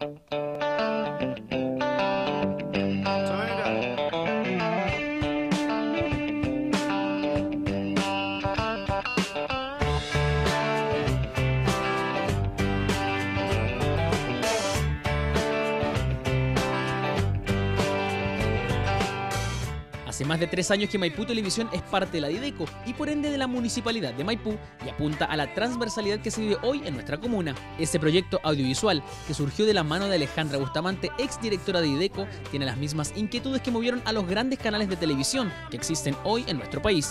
Hace más de 3 años que Maipú Televisión es parte de la Dideco y por ende de la Municipalidad de Maipú y apunta a la transversalidad que se vive hoy en nuestra comuna. Este proyecto audiovisual, que surgió de la mano de Alejandra Bustamante, exdirectora de Dideco, tiene las mismas inquietudes que movieron a los grandes canales de televisión que existen hoy en nuestro país.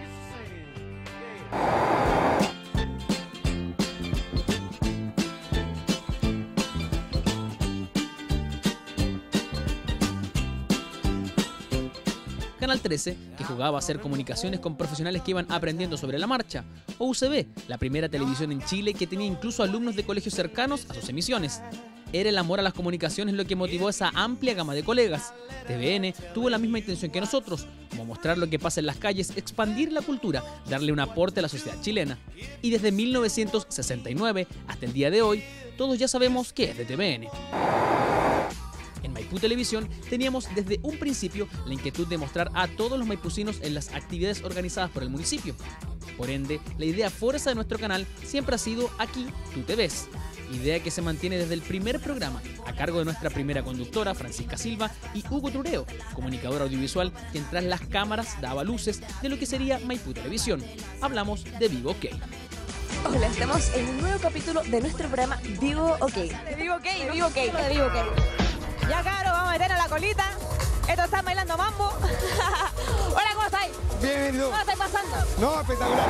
Canal 13, que jugaba a hacer comunicaciones con profesionales que iban aprendiendo sobre la marcha, o UCB, la primera televisión en Chile que tenía incluso alumnos de colegios cercanos a sus emisiones. Era el amor a las comunicaciones lo que motivó a esa amplia gama de colegas. TVN tuvo la misma intención que nosotros, como mostrar lo que pasa en las calles, expandir la cultura, darle un aporte a la sociedad chilena. Y desde 1969 hasta el día de hoy, todos ya sabemos qué es de TVN. En Maipú Televisión teníamos desde un principio la inquietud de mostrar a todos los maipucinos en las actividades organizadas por el municipio. Por ende, la idea fuerza de nuestro canal siempre ha sido Aquí Tú Te Ves. Idea que se mantiene desde el primer programa, a cargo de nuestra primera conductora, Francisca Silva, y Hugo Trureo, comunicador audiovisual, quien tras las cámaras daba luces de lo que sería Maipú Televisión. Hablamos de Vivo OK. Hola, estamos en un nuevo capítulo de nuestro programa Vivo OK. De Vivo OK, de Vivo OK, de Vivo OK. Ya, cabros, vamos a meter a la colita. Estos están bailando mambo. Hola, ¿cómo estáis? Bienvenido. ¿Cómo estáis pasando? No, espectacular.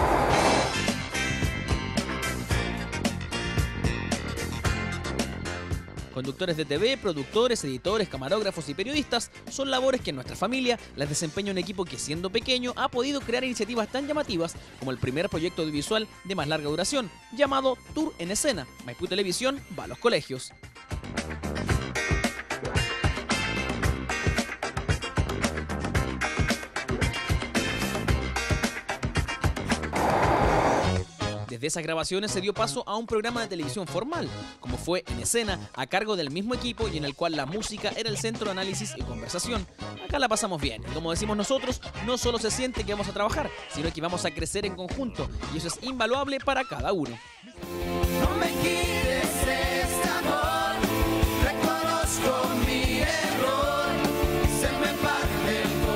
Conductores de TV, productores, editores, camarógrafos y periodistas son labores que en nuestra familia las desempeña un equipo que, siendo pequeño, ha podido crear iniciativas tan llamativas como el primer proyecto audiovisual de más larga duración, llamado Tour en Escena. Maipú Televisión va a los colegios. Desde esas grabaciones se dio paso a un programa de televisión formal, como fue En Escena, a cargo del mismo equipo y en el cual la música era el centro de análisis y conversación. Acá la pasamos bien, como decimos nosotros, no solo se siente que vamos a trabajar, sino que vamos a crecer en conjunto, y eso es invaluable para cada uno. No me quites este amor, reconozco mi error, se me parte el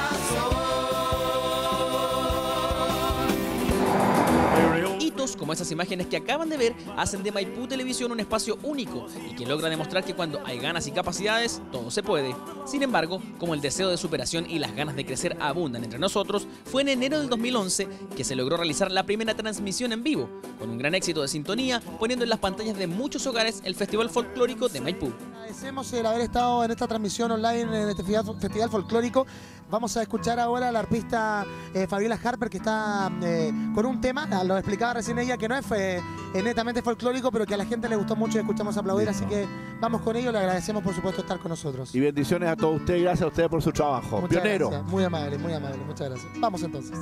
corazón. Hitos como esas imágenes que acaban de ver hacen de Maipú Televisión un espacio único y que logra demostrar que cuando hay ganas y capacidades, todo se puede. Sin embargo, como el deseo de superación y las ganas de crecer abundan entre nosotros, fue en enero del 2011 que se logró realizar la primera transmisión en vivo, con un gran éxito de sintonía, poniendo en las pantallas de muchos hogares el Festival Folclórico de Maipú. Agradecemos el haber estado en esta transmisión online en este festival folclórico. Vamos a escuchar ahora a la arpista Fabiola Harper, que está con un tema, lo explicaba recién ella, que no es netamente folclórico, pero que a la gente le gustó mucho y escuchamos aplaudir, así que vamos con ello, le agradecemos por supuesto estar con nosotros. Y bendiciones a todos ustedes y gracias a ustedes por su trabajo. Muchas Pionero. Gracias. Muy amable, muchas gracias. Vamos entonces.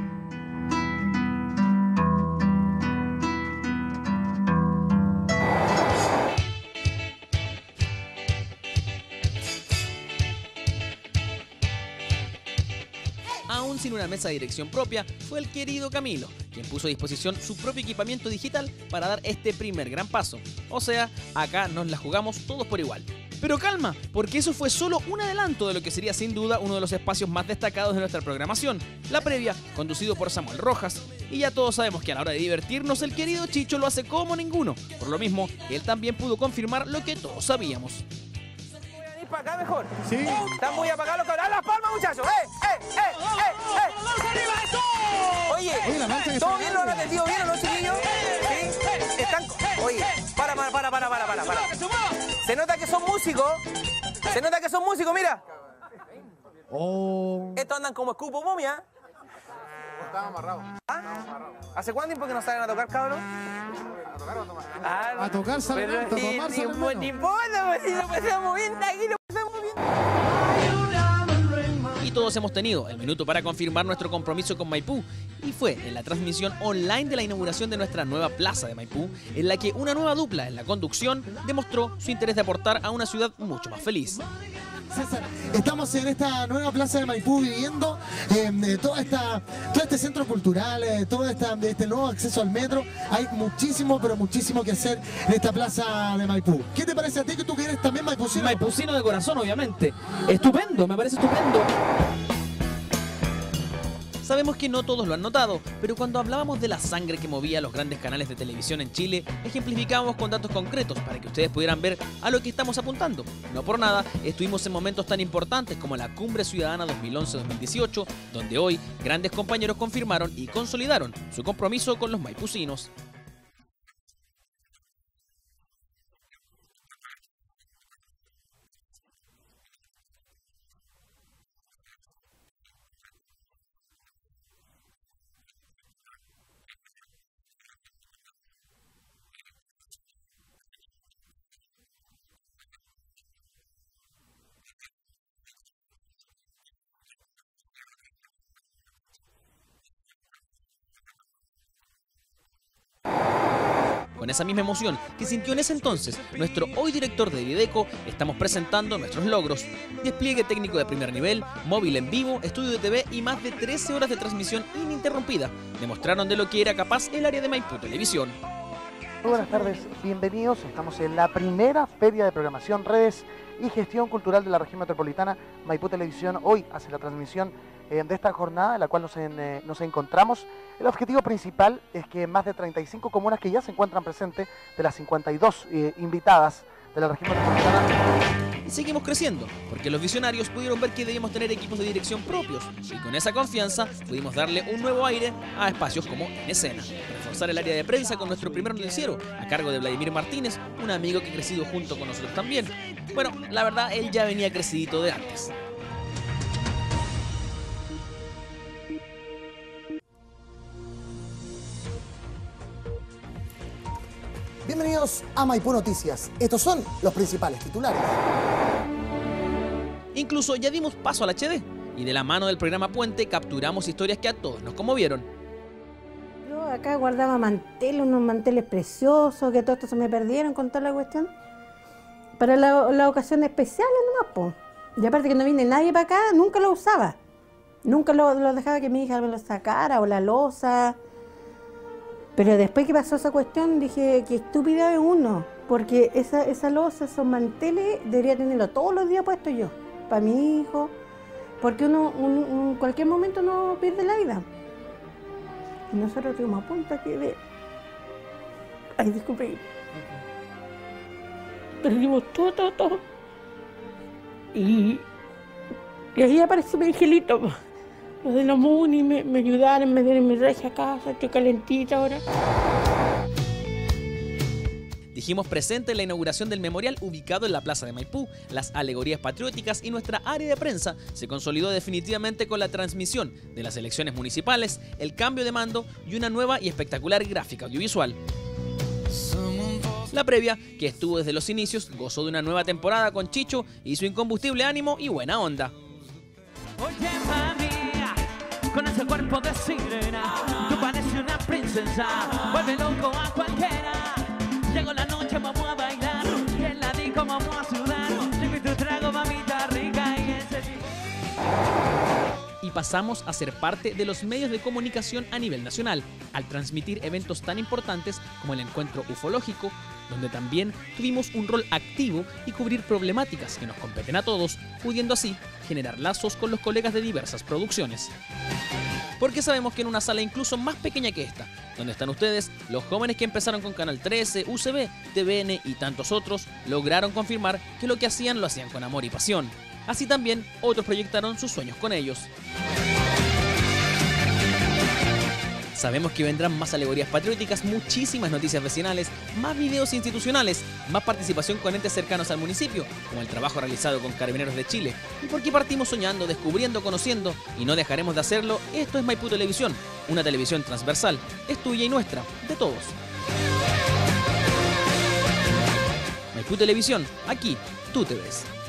Aún sin una mesa de dirección propia, fue el querido Camilo, quien puso a disposición su propio equipamiento digital para dar este primer gran paso. O sea, acá nos la jugamos todos por igual. Pero calma, porque eso fue solo un adelanto de lo que sería sin duda uno de los espacios más destacados de nuestra programación, la previa, conducido por Samuel Rojas. Y ya todos sabemos que a la hora de divertirnos el querido Chicho lo hace como ninguno. Por lo mismo, él también pudo confirmar lo que todos sabíamos. Para acá mejor. Sí. Están muy apagados los cabros. ¡A las palmas, muchachos! Oye, ¿todo bien? ¿Lo han atendido bien o no, chiquillos? ¿Sí? Están... Oye, para. Se nota que son músicos. Mira. Oh. Estos andan como escupo momia. Estaban amarrados. ¿Ah? ¿Hace cuánto tiempo que no salen a tocar, cabrón? ¿A tocar o a tomar? A tocar Salmento, a tomar Salmento. Ni importa, pues si lo pasamos bien, aquí lo pasamos bien. Y todos hemos tenido el minuto para confirmar nuestro compromiso con Maipú, y fue en la transmisión online de la inauguración de nuestra nueva plaza de Maipú, en la que una nueva dupla en la conducción demostró su interés de aportar a una ciudad mucho más feliz. César, estamos en esta nueva plaza de Maipú viviendo todo este centro cultural, todo este nuevo acceso al metro. Hay muchísimo, pero muchísimo que hacer en esta plaza de Maipú. ¿Qué te parece a ti, que tú que eres también maipucino? Maipucino de corazón, obviamente. Estupendo, me parece estupendo. Sabemos que no todos lo han notado, pero cuando hablábamos de la sangre que movía los grandes canales de televisión en Chile, ejemplificábamos con datos concretos para que ustedes pudieran ver a lo que estamos apuntando. No por nada, estuvimos en momentos tan importantes como la Cumbre Ciudadana 2011-2018, donde hoy grandes compañeros confirmaron y consolidaron su compromiso con los maipucinos. Con esa misma emoción que sintió en ese entonces nuestro hoy director de Videco, estamos presentando nuestros logros: despliegue técnico de primer nivel, móvil en vivo, estudio de TV y más de 13 horas de transmisión ininterrumpida. Demostraron de lo que era capaz el área de Maipú Televisión. Muy buenas tardes, bienvenidos. Estamos en la primera feria de programación, redes y gestión cultural de la región metropolitana. Maipú Televisión hoy hace la transmisión de esta jornada en la cual nos encontramos. El objetivo principal es que más de 35 comunas que ya se encuentran presentes, de las 52 invitadas de la región metropolitana. Y seguimos creciendo, porque los visionarios pudieron ver que debíamos tener equipos de dirección propios, y con esa confianza pudimos darle un nuevo aire a espacios como En Escena. Reforzar el área de prensa con nuestro primer noticiero, a cargo de Vladimir Martínez, un amigo que ha crecido junto con nosotros también. Bueno, la verdad, él ya venía crecidito de antes. Bienvenidos a Maipú Noticias. Estos son los principales titulares. Incluso ya dimos paso al HD, y de la mano del programa Puente capturamos historias que a todos nos conmovieron. Yo acá guardaba manteles, unos manteles preciosos, que todos estos se me perdieron con toda la cuestión. Para las ocasiones especiales nomás, po. Y aparte que no viene nadie para acá, nunca lo usaba. Nunca lo dejaba que mi hija me lo sacara, o la loza. Pero después que pasó esa cuestión dije, qué estúpida es uno, porque esa loza, esos manteles, debería tenerlo todos los días puesto yo, para mi hijo, porque uno en cualquier momento no pierde la vida. Y nosotros tuvimos a punto aquí de... Ay, disculpe. Perdimos todo. Y ahí apareció mi angelito. Los de la MUNI me ayudaron, me dieron mi regia a casa, estoy calentita ahora. Dijimos presente en la inauguración del memorial ubicado en la Plaza de Maipú, las alegorías patrióticas, y nuestra área de prensa se consolidó definitivamente con la transmisión de las elecciones municipales, el cambio de mando y una nueva y espectacular gráfica audiovisual. La previa, que estuvo desde los inicios, gozó de una nueva temporada con Chicho y su incombustible ánimo y buena onda. Oye, mami, con ese cuerpo de sirena, tú pareces una princesa, vuelve loco a cualquiera. Llegó la noche, vamos a bailar, y en la disco vamos a sudar. Dime tu trago, mamita rica, y ese... Y pasamos a ser parte de los medios de comunicación a nivel nacional, al transmitir eventos tan importantes como el encuentro ufológico, donde también tuvimos un rol activo y cubrir problemáticas que nos competen a todos, pudiendo así generar lazos con los colegas de diversas producciones. Porque sabemos que en una sala incluso más pequeña que esta, donde están ustedes, los jóvenes que empezaron con Canal 13, UCB, TVN y tantos otros, lograron confirmar que lo que hacían lo hacían con amor y pasión. Así también otros proyectaron sus sueños con ellos. Sabemos que vendrán más alegorías patrióticas, muchísimas noticias vecinales, más videos institucionales, más participación con entes cercanos al municipio, como el trabajo realizado con Carabineros de Chile. Y porque partimos soñando, descubriendo, conociendo, y no dejaremos de hacerlo, esto es Maipú Televisión, una televisión transversal, es tuya y nuestra, de todos. Maipú Televisión, aquí tú te ves.